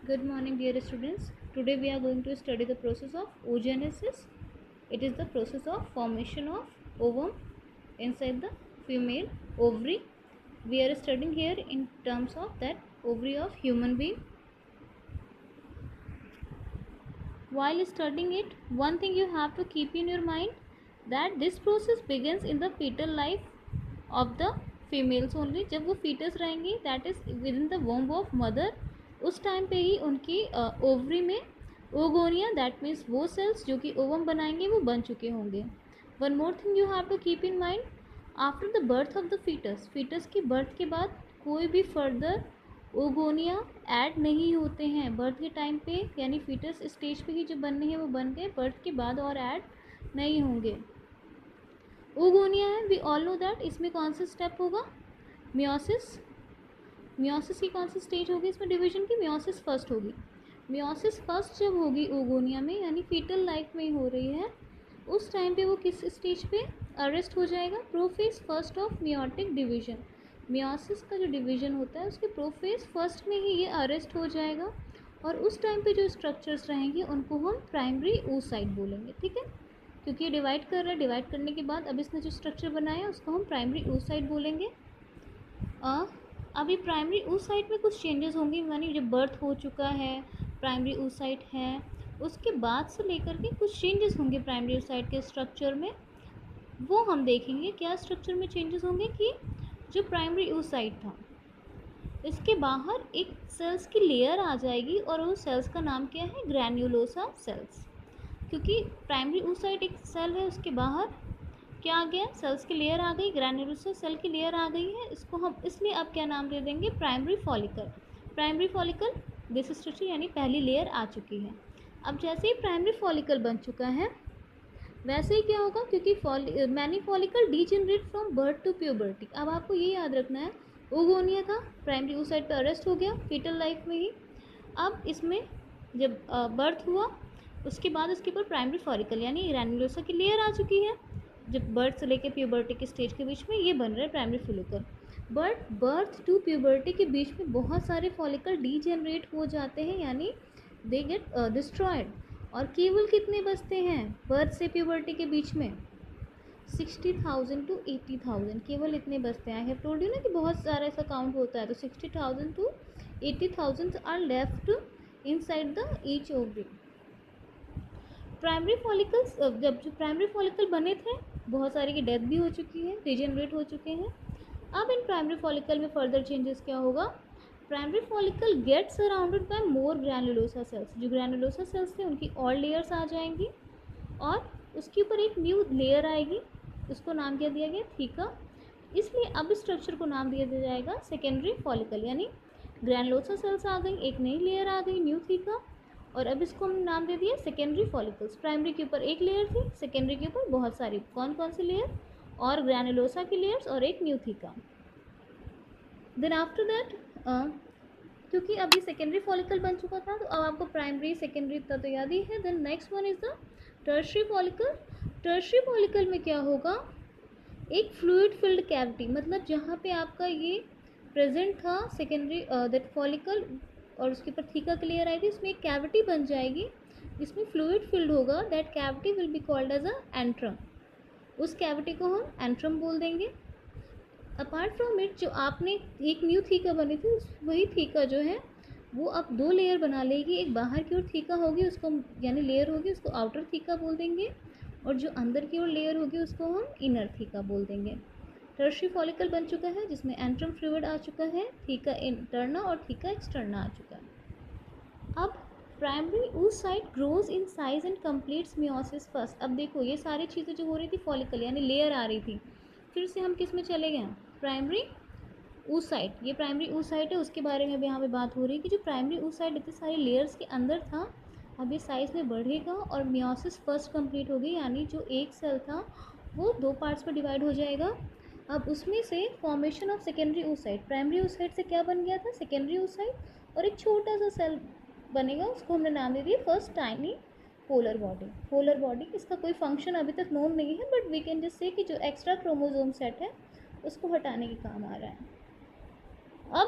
Good morning, dear students. Today we are going to study the process of oogenesis. It is the process of formation of ovum inside the female ovary. We are studying here in terms of that ovary of human being. While studying it, one thing you have to keep in your mind that this process begins in the fetal life of the females only. जब वो fetus रहेंगी, that is within the womb of mother, उस time पे ही उनकी ovary में oogonia, that means वो cells जो कि ओवम बनाएंगे वो बन चुके होंगे. One more thing you have to keep in mind, after the birth of the foetus की बर्थ के बाद कोई भी फर्दर ओगोनिया ऐड नहीं होते हैं. बर्थ के टाइम पे यानी फीटस स्टेज पे ही जो बनने हैं वो बन गए, बर्थ के बाद और ऐड नहीं होंगे. ओगोनिया है, वी ऑल नो दैट. इसमें कौन सा स्टेप होगा? मियोसिस. मियोसिस की कौन सी स्टेज होगी इसमें डिवीजन की? मियोसिस फर्स्ट होगी. मियोसिस फर्स्ट जब होगी ओगोनिया में यानी फीटल लाइफ में हो रही है, उस टाइम पे वो किस स्टेज पे अरेस्ट हो जाएगा? Prophase first of meiotic division. Meiosis का जो डिवीजन होता है उसके प्रोफेज फर्स्ट में ही ये अरेस्ट हो जाएगा और उस टाइम पे जो स्ट्रक्चर्स रहेंगे उनको हम प्राइमरी oocyte बोलेंगे. ठीक है, क्योंकि ये डिवाइड कर रहा है. डिवाइड करने के बाद अब इसने जो स्ट्रक्चर बनाया उसको हम प्राइमरी oocyte बोलेंगे. अभी प्राइमरी oocyte में कुछ चेंजेस होंगे, यानी जब बर्थ हो चुका है, प्राइमरी oocyte है, उसके बाद से लेकर के कुछ चेंजेस होंगे प्राइमरी oocyte के स्ट्रक्चर में. वो हम देखेंगे क्या स्ट्रक्चर में चेंजेस होंगे कि जो प्राइमरी oocyte था इसके बाहर एक सेल्स की लेयर आ जाएगी और उस सेल्स का नाम क्या है? Granulosa cells. क्योंकि प्राइमरी oocyte एक सेल है, उसके बाहर क्या आ गया? सेल्स की लेयर आ गई, ग्रैन्युलोसा सेल की लेयर आ गई है. इसको हम इसलिए अब क्या नाम दे देंगे? Primary follicle. Primary follicle base structure यानी पहली लेयर आ चुकी है. अब जैसे ही प्राइमरी फॉलिकल बन चुका है वैसे ही क्या होगा? क्योंकि many follicle degenerate from birth to puberty. अब आपको ये याद रखना है, ओगोनिया था, प्राइमरी oocyte पे अरेस्ट हो गया फीटल लाइफ में ही. अब इसमें जब बर्थ हुआ उसके बाद उसके ऊपर प्राइमरी फॉलिकल यानी ग्रैन्युलोसा की लेयर आ चुकी है. जब बर्थ से लेकर प्यूबर्टी के स्टेज के बीच में ये बन रहा है primary follicle. But birth to puberty के बीच में बहुत सारे फॉलिकल डीजेनरेट हो जाते हैं यानी दे गेट डिस्ट्रॉयड. और केवल कितने बचते हैं बर्थ से प्यूबर्टी के बीच में? 60,000 to 80,000, केवल इतने बचते हैं. आई हैव टोल्ड यू ना कि बहुत सारा ऐसा काउंट होता है. तो 60,000 to 80,000 are left inside the each ovary. Primary follicles जब जो प्राइमरी फॉलिकल बने थे बहुत सारे की डेथ भी हो चुकी है, डिजेनरेट हो चुके हैं. अब इन प्राइमरी फॉलिकल में फर्दर चेंजेस क्या होगा? Primary follicle get surrounded by more granulosa cells. जो ग्रैन्युलोसा सेल्स थे उनकी और लेयर्स आ जाएंगी और उसके ऊपर एक न्यू लेयर आएगी. उसको नाम क्या दिया गया? थीका. इसलिए अब स्ट्रक्चर को नाम दिया जाएगा सेकेंडरी फॉलिकल. यानी ग्रैन्युलोसा सेल्स आ गई, एक नई लेयर आ गई न्यू थीका, और अब इसको हम नाम दे दिया सेकेंडरी फॉलिकल्स. प्राइमरी के ऊपर एक लेयर थी, सेकेंडरी के ऊपर बहुत सारी. कौन कौन सी लेयर? और ग्रैन्युलोसा की लेयर्स और एक new theca. Then after that क्योंकि अभी सेकेंडरी फॉलिकल बन चुका था तो अब आपको प्राइमरी सेकेंडरी इतना तो याद ही है. Then next one is the tertiary follicle. Tertiary follicle में क्या होगा? एक फ्लूइड फिल्ड कैविटी, मतलब जहाँ पे आपका ये प्रेजेंट था सेकेंडरी दैट फॉलिकल और उसके ऊपर थीका की लेयर आई थी, इसमें एक कैविटी बन जाएगी जिसमें फ्लूइड फिल्ड होगा. That cavity will be called as a antrum. उस कैविटी को हम एंट्रम बोल देंगे. अपार्ट फ्रॉम इट जो आपने एक न्यू थीका बनी थी वही थीका जो है वो अब दो लेयर बना लेगी. एक बाहर की ओर थीका होगी उसको यानी लेयर होगी उसको आउटर थीका बोल देंगे, और जो अंदर की ओर लेयर होगी उसको हम इनर थीका बोल देंगे. टर्शरी फॉलिकल बन चुका है जिसमें एंट्रम फ्लूइड आ चुका है, थीका इंटरना और थीका एक्सटर्ना आ चुका है. अब primary oocyte grows in size and completes meiosis first. अब देखो ये सारी चीज़ें जो हो रही थी फॉलिकल यानी लेयर आ रही थी, फिर से हम किस में चले गए? Primary oocyte. ये प्राइमरी oocyte है, उसके बारे में भी यहाँ पे बात हो रही है कि जो प्राइमरी oocyte इतने सारे लेयर्स के अंदर था अब ये साइज़ में बढ़ेगा और मियोसिस फर्स्ट कंप्लीट होगी यानी जो एक सेल था वो दो पार्ट्स में डिवाइड हो जाएगा. अब उसमें से formation of secondary oocyte. Primary oocyte से क्या बन गया था? सेकेंडरी oocyte, और एक छोटा सा सेल बनेगा उसको हमने नाम दे दिया first tiny polar body. Polar body इसका कोई फंक्शन अभी तक नोन नहीं है, but we can just say कि जो एक्स्ट्रा क्रोमोसोम सेट है उसको हटाने के काम आ रहा है. अब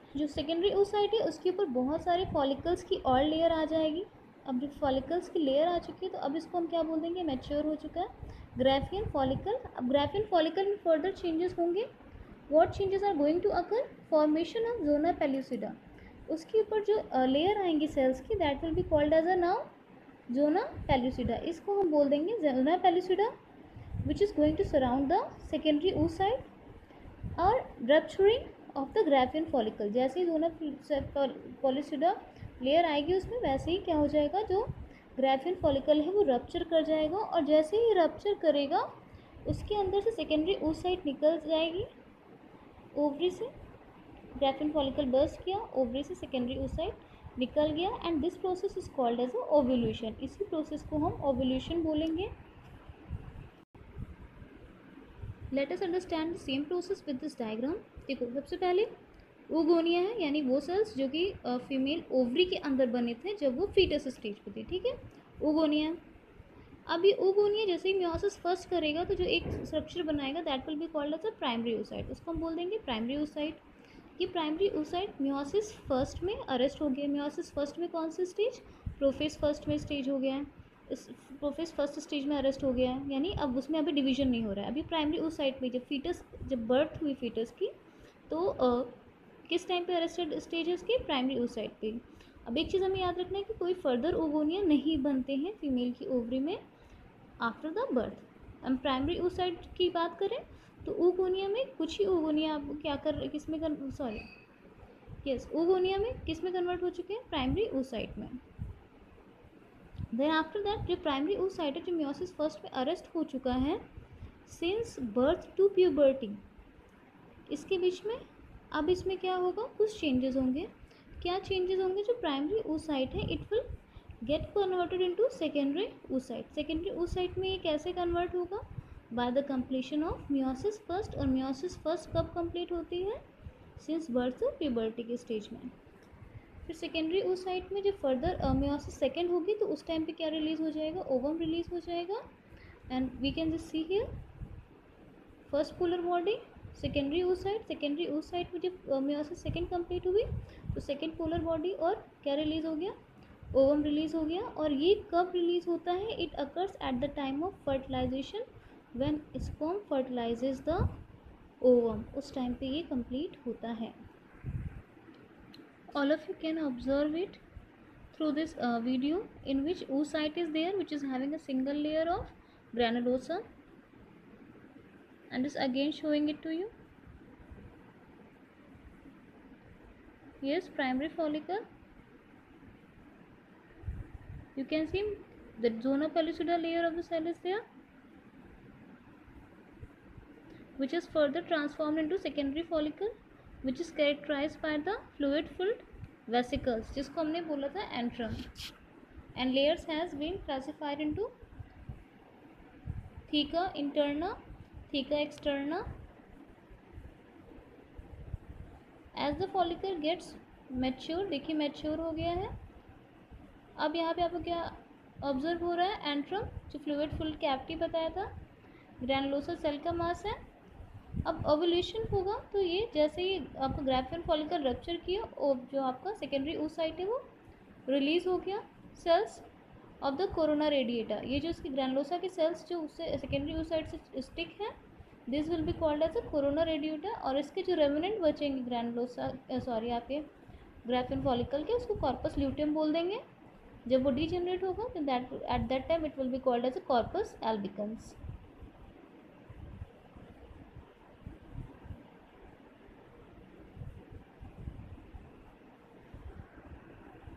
जो सेकेंडरी oocyte है उसके ऊपर बहुत सारे फॉलिकल्स की और लेयर आ जाएगी। अब जब फॉलिकल्स की लेयर आ चुकी है तो अब इसको हम क्या बोल देंगे, मैच्योर हो चुका है ग्राफियन फॉलिकल। अब ग्राफियन फॉलिकल में फर्दर चेंजेस होंगे। What changes are going to occur, formation of zona pellucida. उसके ऊपर जो लेयर आएंगी सेल्स की, that will be called as a now zona pellucida. इसको हम बोल देंगे zona pellucida, which is going to surround the secondary oocyte और rupturing of the Graafian follicle. जैसे ही जोना पेल्यूसिडा लेयर आएगी उसमें, वैसे ही क्या हो जाएगा, जो ग्राफियन फॉलिकल है वो रप्चर कर जाएगा। और जैसे ही रप्चर करेगा उसके अंदर से सेकेंडरी oocyte निकल जाएगी ओवरी से। ग्राफियन फॉलिकल बर्स्ट किया, ओवरी से सेकेंडरी oocyte निकल गया, and this process is called as ovulation. इसी प्रोसेस को हम ओव्यूलेशन बोलेंगे। Let us understand the same process with this diagram. देखो, सबसे पहले ओगोनिया है, यानी वो सेल्स जो कि फीमेल ओवरी के अंदर बने थे जब वो फीटस स्टेज पे थे, ठीक है, ओगोनिया। अब ये ओगोनिया जैसे ही मियोसिस फर्स्ट करेगा तो जो एक स्ट्रक्चर बनाएगा, that will be called as a primary oocyte। उसको हम बोल देंगे प्राइमरी oocyte। ये प्राइमरी oocyte मियोसिस फर्स्ट में अरेस्ट हो गया। मियोसिस फर्स्ट में कौन सी स्टेज, प्रोफेज फर्स्ट में स्टेज हो गया है। इस प्रोफेज फर्स्ट स्टेज में अरेस्ट हो गया है, यानी अब उसमें अभी डिवीजन नहीं हो रहा है। अभी प्राइमरी oocyte में जब बर्थ हुई फीटस की, तो किस टाइम पे अरेस्टेड स्टेज है उसकी, प्राइमरी oocyte पे। अब एक चीज़ हमें याद रखना है कि कोई फर्दर ओगोनिया नहीं बनते हैं फीमेल की ओवरी में आफ्टर द बर्थ। हम प्राइमरी oocyte की बात करें तो ओगोनिया में कुछ ही ओगोनिया आप क्या कर किस में ओगोनिया में किस में कन्वर्ट हो चुके हैं, प्राइमरी oocyte में। देन आफ्टर दैट जो प्राइमरी oocyte है, जो मियोसिस फर्स्ट में अरेस्ट हो चुका है, सिंस बर्थ टू प्यूबर्टी, इसके बीच में अब इसमें क्या होगा, कुछ चेंजेस होंगे। क्या चेंजेस होंगे, जो प्राइमरी oocyte है it will get converted into secondary oocyte। Secondary oocyte में ये कैसे कन्वर्ट होगा, by the completion of meiosis first. और मियोसिस फर्स्ट कब कंप्लीट होती है, सिंस बर्थ टू प्यूबर्टी के स्टेज में। फिर सेकेंडरी oocyte में जब फर्दर मियोसिस सेकेंड होगी तो उस टाइम पे क्या रिलीज हो जाएगा, ओवम रिलीज हो जाएगा। And we can just see here first polar body secondary oocyte में जब मियोसिस सेकेंड कंप्लीट हुई तो सेकेंड पोलर बॉडी और क्या रिलीज हो गया, ओवम रिलीज हो गया। और ये कब रिलीज होता है, it occurs at the time of fertilization, when sperm fertilizes the ovum, उस टाइम पे ये कंप्लीट होता है। All of you can observe it through this video, in which oocyte is there, which is having a single layer of granulosa, and is again showing it to you. Yes, primary follicle. You can see the zona pellucida layer of the cell is there, which is further transformed into secondary follicle, which is characterized by the fluid filled vesicles, जिसको हमने बोला था antrum, and layers has been classified into theca interna, theca externa. As the follicle gets mature, देखिए mature हो गया है। अब यहाँ पे आपको क्या ऑब्जर्व हो रहा है, एंट्रम, जो फ्लूइड फुल कैविटी बताया था, ग्रैनुलोसा सेल का मास है। अब ओवुलेशन होगा तो ये जैसे ही आपका ग्राफियन फॉलिकल रप्चर किया और जो आपका सेकेंडरी oocyte है वो रिलीज हो गया। Cells of the corona radiata, ये जो इसकी ग्रैनुलोसा के सेल्स जो उससे सेकेंडरी oocyte से स्टिक है, this will be called as a corona radiata. और इसके जो रेमिनेंट बचेंगे ग्रैनुलोसा आपके ग्राफियन फॉलिकल के, उसको कॉर्पस ल्यूटियम बोल देंगे। जब वो डीजेनरेट होगा तो at that time it will be called as a corpus albicans.